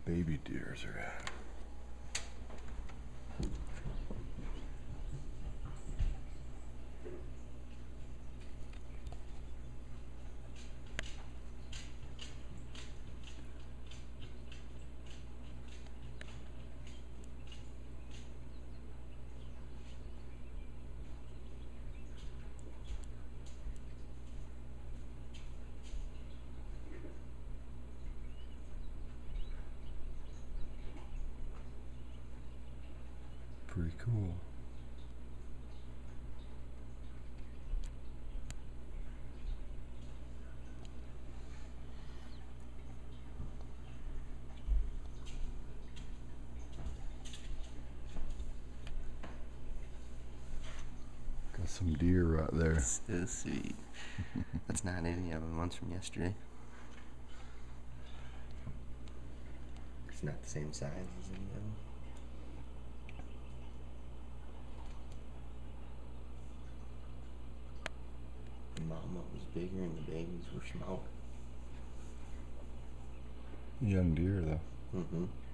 baby deers are at. Pretty cool. Got some deer right there. So sweet. That's not any of them. One's from yesterday. It's not the same size as any of them. The mama was bigger and the babies were smaller. Young deer though. Mm-hmm.